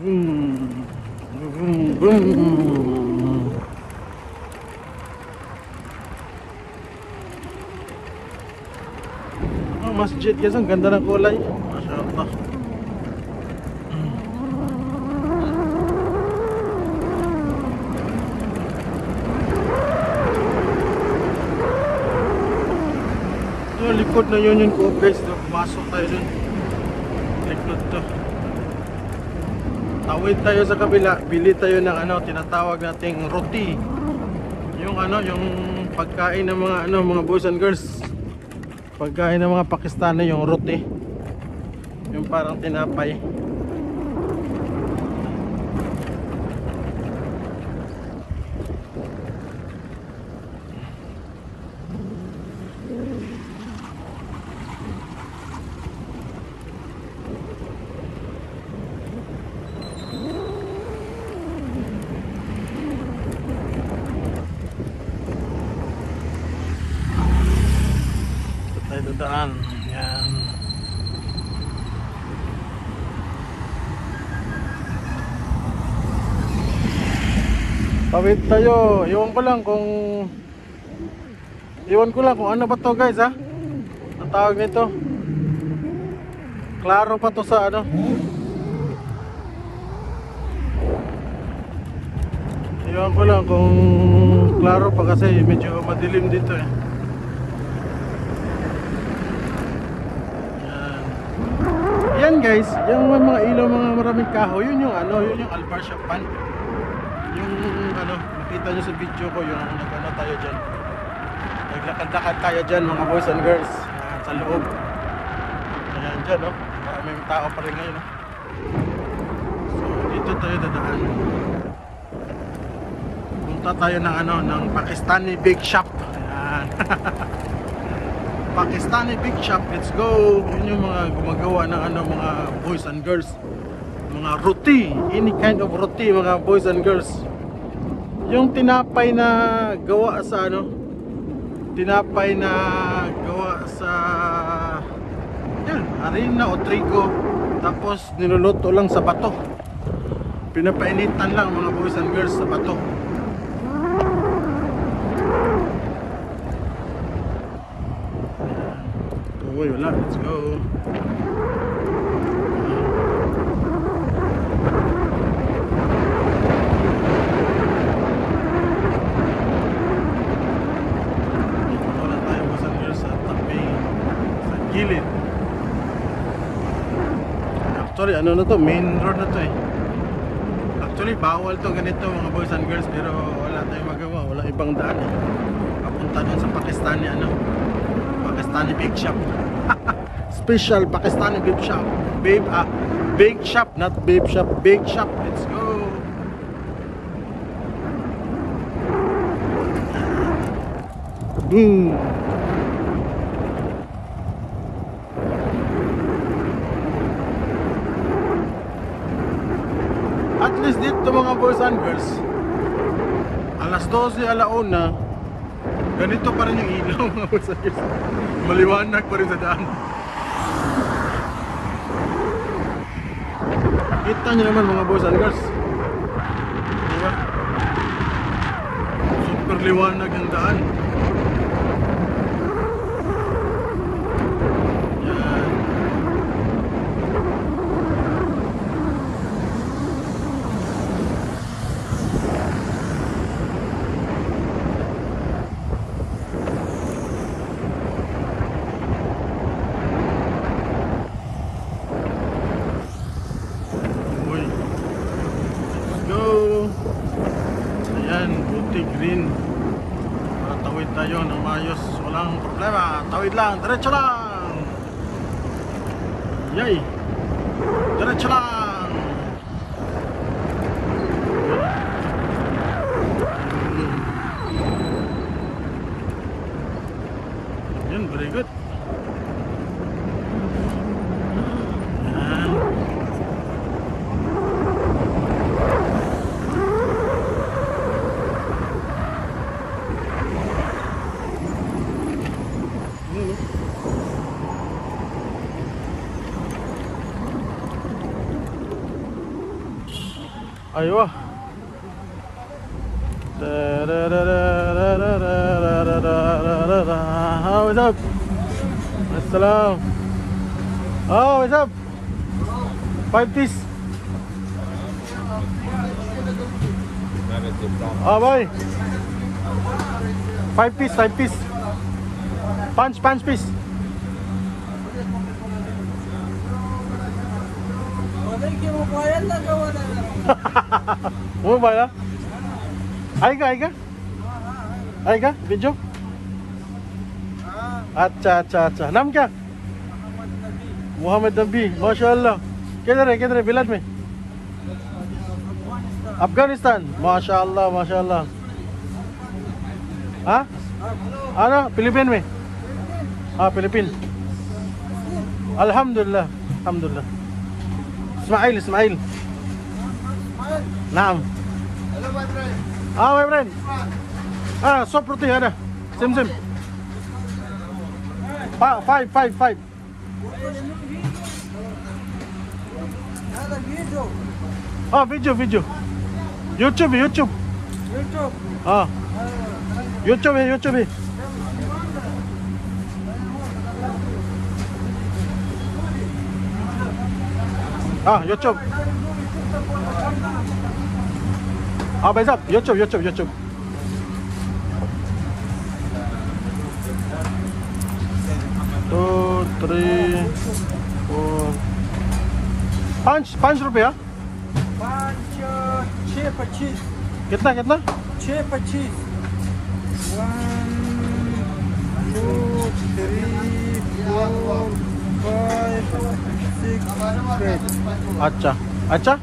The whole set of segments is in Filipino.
Boom. Boom. Boom. Oh, masjid guys, ang ganda ng kulay. Masya Allah. Yung likod na Union Co guys, pumasok tayo dun. Likod to. Tawid tayo sa kabila, bili tayo ng ano, tinatawag nating roti. Yung ano, yung pagkain ng mga ano, mga boys and girls. Pagkain ng mga Pakistani, yung roti. Yung parang tinapay. Daan. Yan. Tawid tayo. Iwan ko lang kung ano ba to guys ha? Ang tawag nito. Klaro pa to sa ano? Iwan ko lang kung klaro pa kasi medyo madilim dito eh. Yan guys, yung mga ilaw, mga maraming kahoy, yun yung ano, yun yung Al Barshapan. Yung ano, nakita nyo sa video ko, yung nag-ano tayo dyan. Naglakad-lakad tayo dyan mga boys and girls sa loob. Ayan dyan, no? Maraming tao pa rin ngayon, no? So dito tayo dadaan. Punta tayo ng ano, ng Pakistani Big Shop. Ayan. Pakistani Big Shop, let's go. Yun yung mga gumagawa ng ano, mga boys and girls, mga roti, any kind of roti mga boys and girls. Yung tinapay na gawa sa ano, tinapay na gawa sa yan, harina o trigo, tapos niluluto lang sa bato, pinapainitan lang mga boys and girls sa bato. Uy, wala, let's go. Dito na tayo sa tabi, sa gilid. Actually, ano na to, main road na to eh. Actually, bawal to ganito mga boys and girls, pero wala tayong magawa, wala ibang daan eh. Papunta dun sa Pakistani ano, Pakistani Big Shop. Special Pakistani Big Shop. Big Shop, not Big Shop, Big Shop. Let's go. Boom. At least dito mga boys and girls, alas 12, alauna, ganito pa rin yung ilaw mga boys and girls. Maliwanag pa rin sa daan. Kita nyo naman mga boys and girls, diba? Super liwanag ang daan. Yan. Green para tawid tayo ng maayos, walang problema, tawid lang, diretso lang, yay, diretso lang. Yan, very good. Aywa. What's up? Assalam. Oh, what's up? 5 piece. Oh boy. 5 piece, 5 piece. Punch piece. Mau bayar? Aika? Aika? Video? अच्छा नाम क्या? मोहम्मद नबी माशाल्लाह किधर है विलेज में? अफगानिस्तान माशाल्लाह हाँ ना फिलीपीन में हाँ फिलीपीन अल्हम्दुलिल्लाह इस्माइल नाम हाँ my friend sop roti ada sim five video YouTube हाँ YouTube है हाँ YouTube हाँ भाई साहब YouTube 2, 3, 4 5 रुपया 6.25 कितना 6.25 1 2 3 4 5 6 7 अच्छा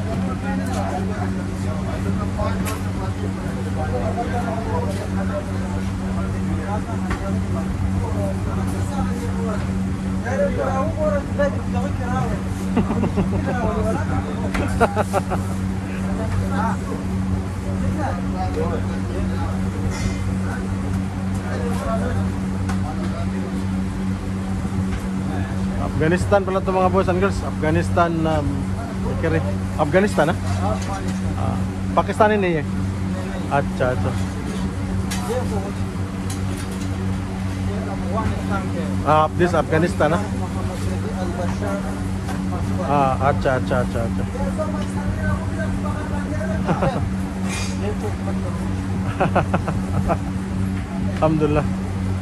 Afghanistan pala ito mga boys and girls. Afghanistan Afghanistan Pakistani नहीं है अच्छा this Afghanistan अच्छा Alhamdulillah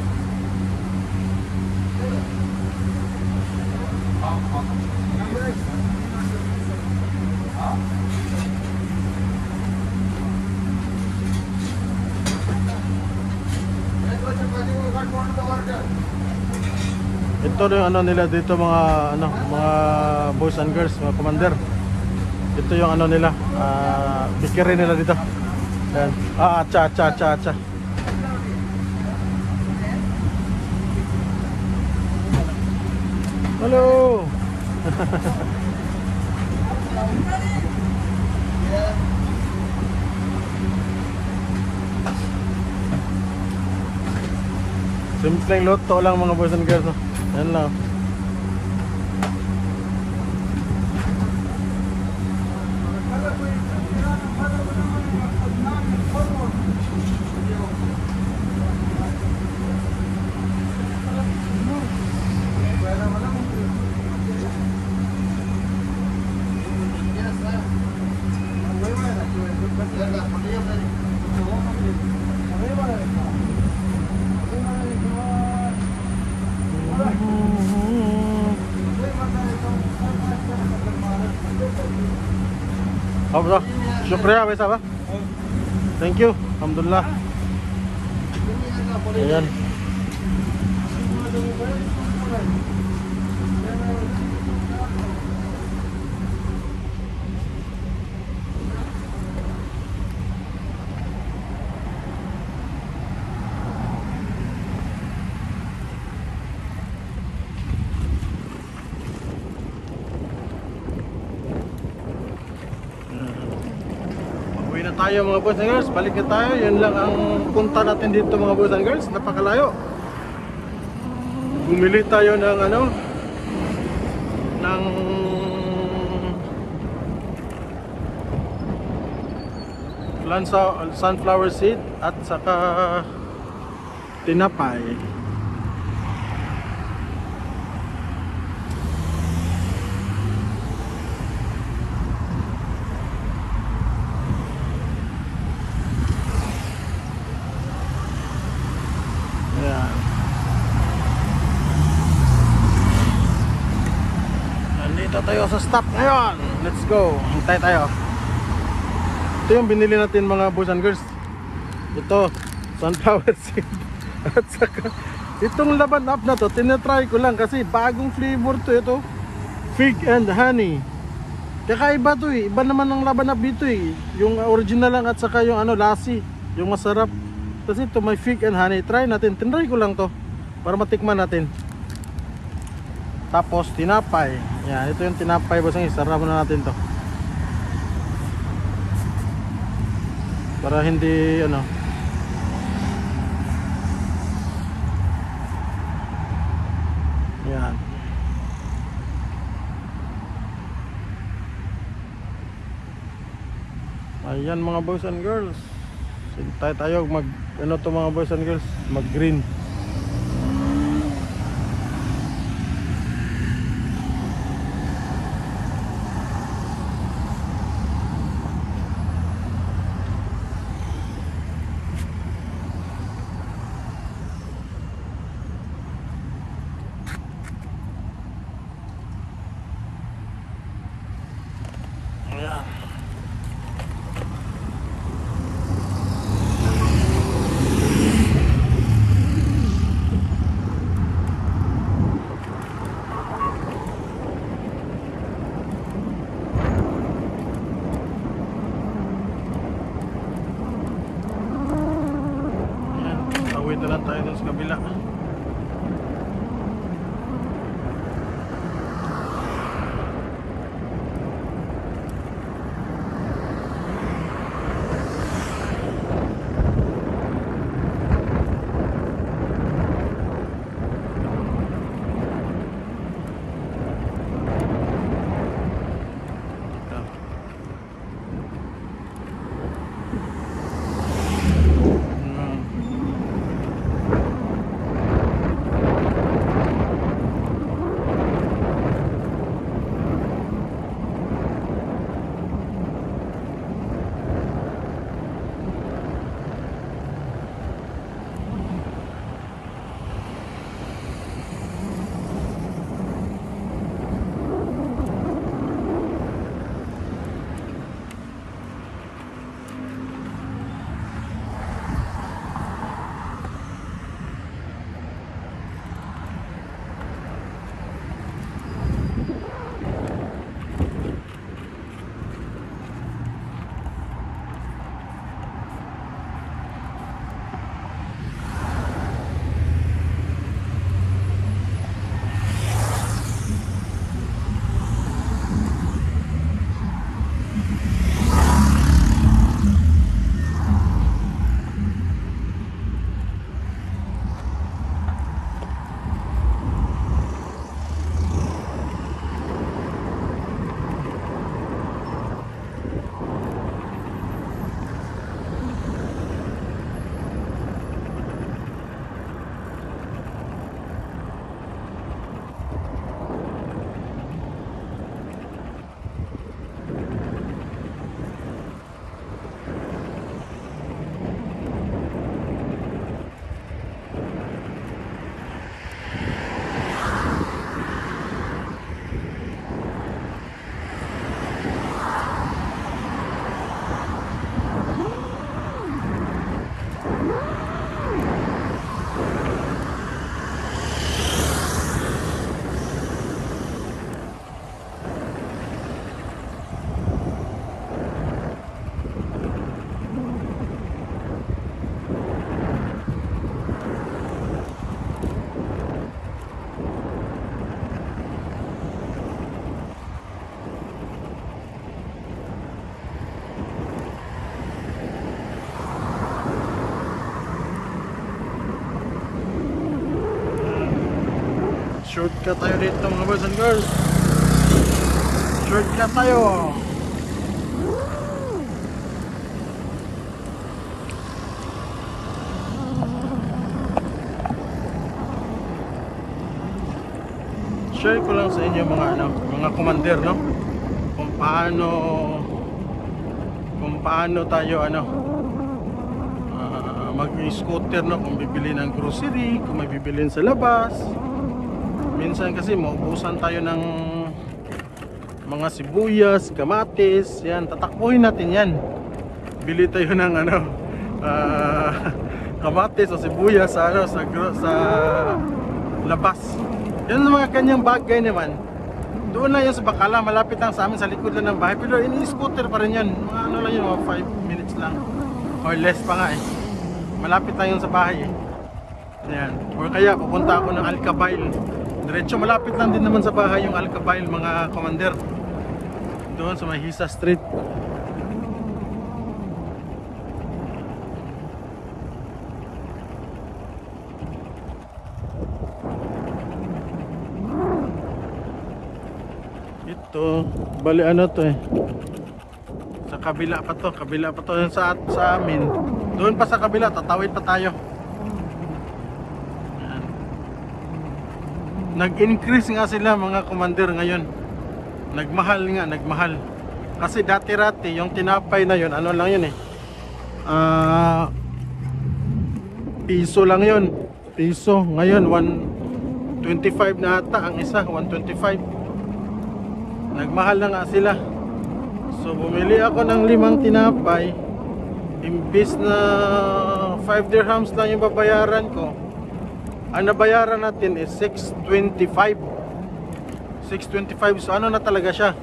ito yung ano nila dito mga boys and girls, mga commander. Ito yung ano nila, bikiri nila dito. Ayan. Acha. Hello. Simpleng loto lang mga boys and girls. Yan lang. Apa? Syukriya भाई साहब. Thank you. Alhamdulillah. Ayan. Tayo mga boys and girls, balik na tayo. Yan lang ang punta natin dito mga boys and girls. Napakalayo. Bumili tayo ng sunflower seed at saka tinapay. Ayan. Nandito tayo sa stop ngayon. Let's go. Hintay tayo. Ito yung binili natin mga boys and girls. Ito, sunflower seed. At saka itong laban up na to, tinatry ko lang kasi bagong flavor to ito. Fig and honey. Kakaiba to eh. Iba naman ang laban up dito eh. Yung original lang at saka yung ano, lassi. Yung masarap. Kasi ito may fig and honey. Try natin. Tinry ko lang to para matikman natin. Tapos tinapay. Yan, ito yung tinapay boss. Sarap na natin to. Para hindi ano. Yan. Ayan mga boys and girls. Sintay tayo mag ano to mga boys and girls, mag green. Ayan. Tawid na lang tayo dun sa kabila. Shortcut tayo dito mga boys and girls. Shortcut tayo. share ko lang sa inyo mga mga commander, no? Kung paano tayo mag-scooter, no? Kung bibili ng grocery, kung may bibilin sa labas. Minsan kasi maubusan tayo ng mga sibuyas, kamatis, yan, tatakbuhin natin yan. Bili tayo ng kamatis o sibuyas sa labas. Yan ang mga kanyang bagay naman. Doon na yun sa Bacala, malapit lang sa amin, sa likod lang ng bahay. Pero ini-scooter pa rin yan. Mga lang yun, mga 5 minutes lang. Or less pa nga eh. Malapit lang yun sa bahay eh. Yan. Or kaya pupunta ako ng Alcabail. Diretso, malapit lang din naman sa bahay yung Alcabail, mga commander. Doon sa Mahisa Street. Ito, bali to eh. Sa kabila pa to yung sa amin. Doon pa sa kabila, tatawid pa tayo. Yan. Nag-increase nga sila mga commander ngayon. Nagmahal. Kasi dati-rati yung tinapay na yun, ano lang yun eh. Piso lang yun. Piso. Ngayon 125 na ata ang isa, 125. Nagmahal na nga sila. So bumili ako ng 5 tinapay. Imbis na 5 dirhams lang yung babayaran ko, ang nabayaran natin is 625. So ano na talaga siya,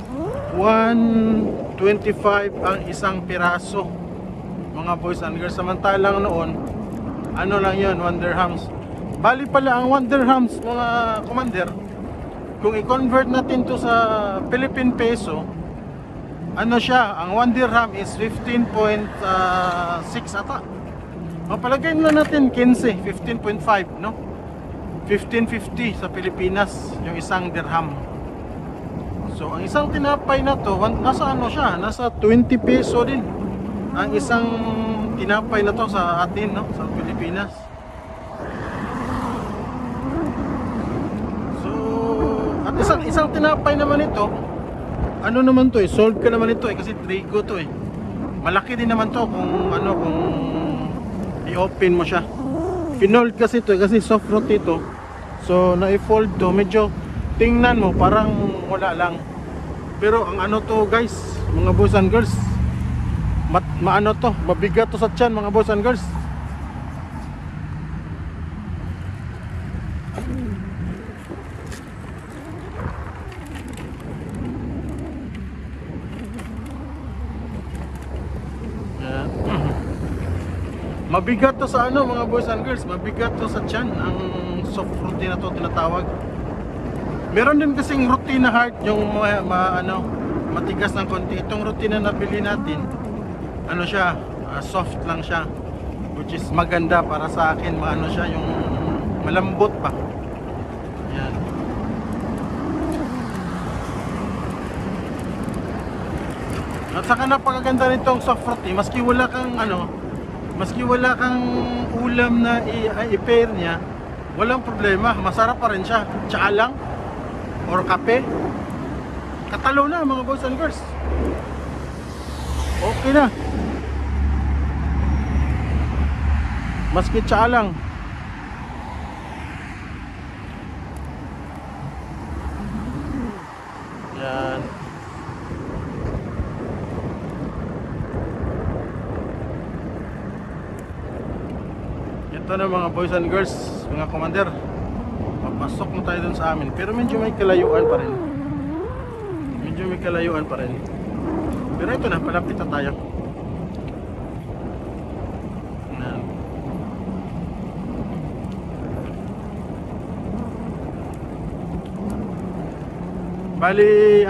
125 ang isang piraso, mga boys and girls. Samantalang noon, ano lang yun, 1 dirhams. Bali pala ang 1 dirhams, mga commander, kung i-convert natin to sa Philippine peso, ano siya, ang 1 dirham is 15.6 ata. Mapalagay na natin 15, 15.5, no? 15.50 sa Pilipinas yung isang dirham. So ang isang tinapay na to, nasa ano siya, nasa 20 peso din ang isang tinapay na to sa atin, no? Sa Pilipinas. At isang tinapay naman ito, ano naman to eh, sold ka naman ito eh, kasi trigo to eh. Malaki din naman to kung kung i-open mo siya. Pinold kasi to eh, kasi soft roti to. So na-fold to, medyo tingnan mo parang wala lang. Pero ang to guys, mga boys and girls, mabigat to sa tiyan, mga boys and girls. Mabigat to sa mga boys and girls, mabigat to sa tiyan, ang soft roti na to tinatawag. Meron din kasing roti na hard, yung matigas ng konti. Itong roti na nabili natin, siya, soft lang siya, which is maganda para sa akin, siya, yung malambot pa. Yan. At saka napakaganda nitong soft roti, maski wala kang ulam na i-pair niya, walang problema, masarap pa rin siya. Tsaa lang or kape, katalo na mga boys and girls, okay na, maski tsaa lang. Yan. Ito na mga boys and girls, mga commander, papasok na tayo dun sa amin. Pero medyo may kalayuan pa rin. Pero ito na, palapit na tayo. Yan. Bali,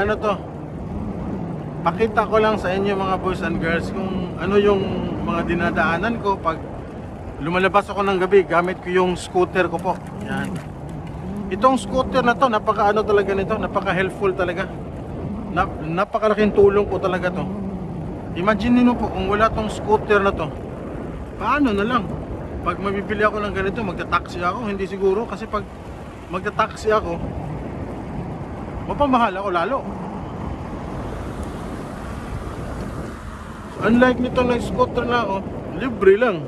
pakita ko lang sa inyo mga boys and girls kung ano yung mga dinadaanan ko pag lumalabas ako ng gabi gamit ko yung scooter ko po. Yan. Itong scooter na to, talaga nito, napaka helpful talaga. Napakalaking tulong po talaga to. Imagine niyo po kung wala tong scooter na to, paano na lang pag mabibili ako ng ganito, magta-taxi ako? Hindi siguro, kasi pag magta-taxi ako, mapamahal ako lalo. Unlike nitong nag-scooter na ako, libre lang.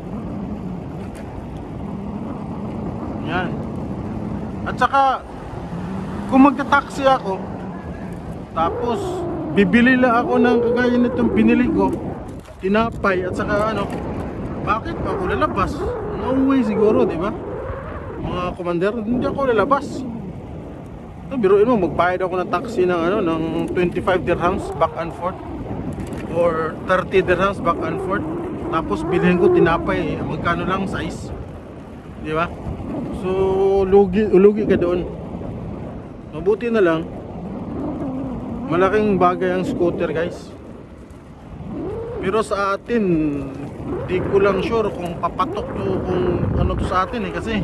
Yan. At saka kung magta-taxi ako, tapos bibili lang ako ng kagaya nitong binili ko, tinapay at saka ano, bakit pa ako lalabas? No way siguro, di ba? Mga commander, hindi ako lalabas. Biruin mo, magbayad ako ng taxi ng ano, ng 25 dirhams back and forth or 30 dirhams back and forth. Tapos bilhin ko tinapay, magkano lang size, di ba? So lugi ka doon. Mabuti na lang, malaking bagay ang scooter, guys. Pero sa atin, di ko lang sure kung papatok to, kung ano to sa atin kasi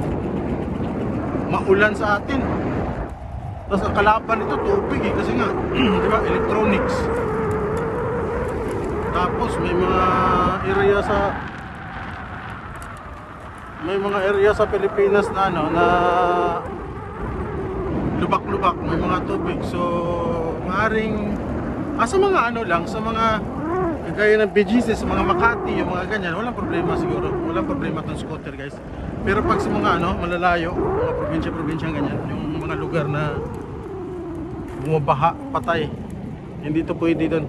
maulan sa atin. Tapos ang kalaban nito tubig kasi nga di ba, electronics. Tapos may mga area sa Pilipinas na ano, na lubak-lubak, may mga tubig. So maaring sa mga ano lang, sa mga gaya ng BGC, sa mga Makati, yung mga ganyan, walang problema siguro. Walang problema tong scooter, guys. Pero pag sa mga ano, malalayo, mga probinsya-probinsya ganyan, yung mga lugar na bumabaha, patay, hindi to pwede doon.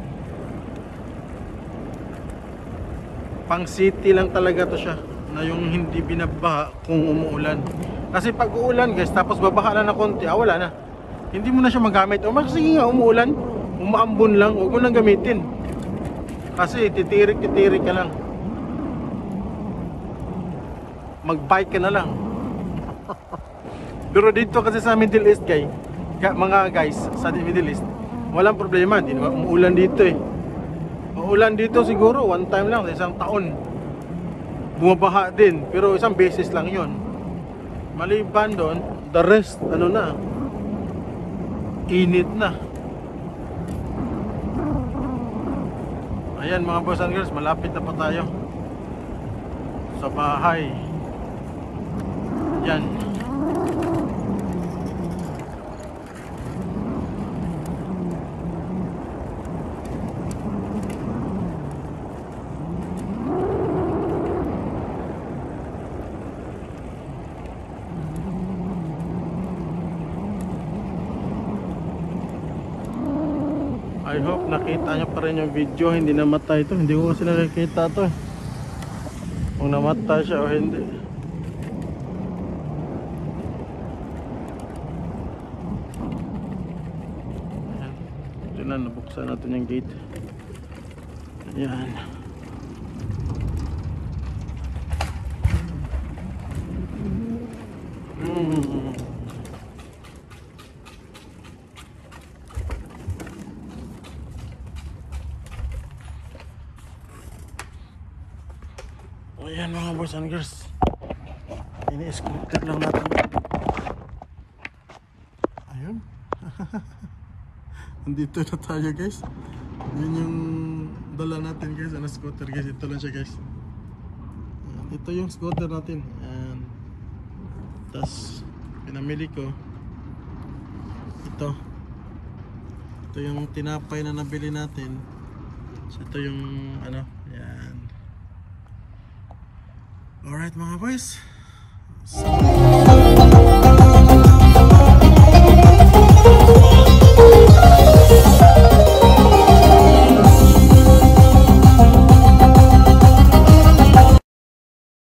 Pang city lang talaga to siya, na yung hindi binabaha kung umuulan. Kasi pag uulan, guys, tapos babaha lang na konti, wala na. Hindi mo na siya magamit. O sige nga, umuulan, umaambon lang, huwag mo nang gamitin. Kasi titirik ka lang. Mag-bike ka na lang. Pero dito kasi sa Middle East, mga guys, sa Middle East, walang problema, hindi naman umuulan dito eh. Uulan dito siguro one time lang, isang taon. Bumabaha din, pero isang beses lang yon. Maliban doon, the rest, ano na, init na. Ayan mga boys and girls, malapit na pa tayo sa bahay. Yan. I hope nakita nyo pa rin yung video, hindi namatay ito. Hindi ko kasi nakikita ito kung namatay siya o hindi. Ayan. Ito na, nabuksan natin yung gate. Ayan. Ayan mga boys and girls, ini-scooter lang natin. Ayun. Andito na tayo, guys. Yun yung dala natin, guys, ano, scooter, guys. Ito lang siya, guys. Ito yung scooter natin. Ayan. Tapos pinamili ko ito yung tinapay na nabili natin. So ito yung ano, ayan. Alright mga boys, so